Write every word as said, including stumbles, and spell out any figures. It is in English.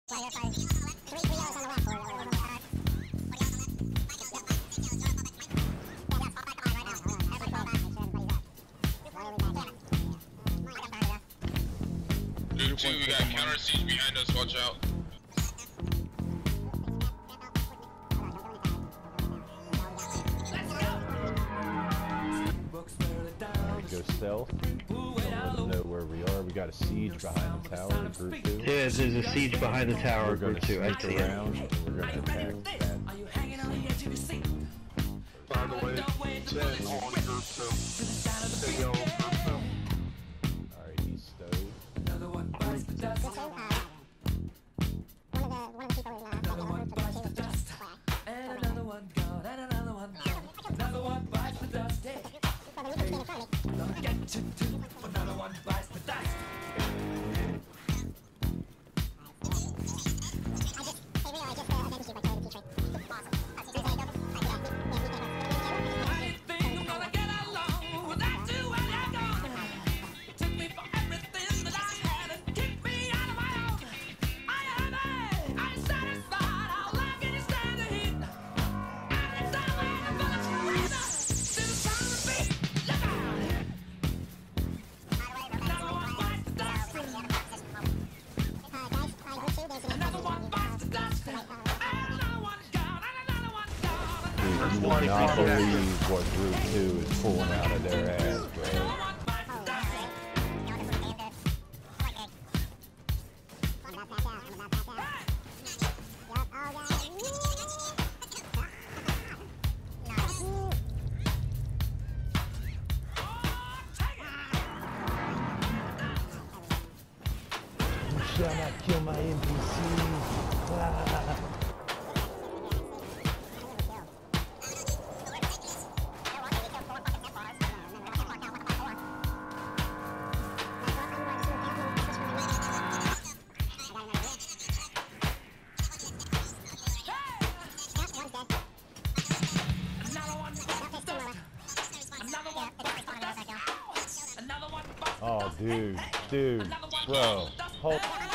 Group two, we got counter siege behind us, watch out. Go stealth. Don't know where we are. We got a siege behind the tower, group two. Yeah, there's a siege behind the tower, We're group two. I see it. around and we're gonna attack that. By the way, ten on group two. Ten yellow group two. Alright, he's stowed. Another one bites the dust. And another one gone, and another one gone. Another one bites the dust. Hey, don't get you too. Another one bites the dust. I didn't think I'm gonna get along without you when you're gone. You took me for everything that I had and kicked me out of my own. I am I'm satisfied. How long can you stand the heat? I'm the time when I'm gonna surrender to the sound of beat. Look out! Another one bites the dust. Another one bites the dust. And another one gone. And another one gone. Dude, you will not believe what group two is pulling out of their ass, bro. Another one bites the dust. You shall not kill my N P Cs. Ah. Oh, dude, dude, bro, hold.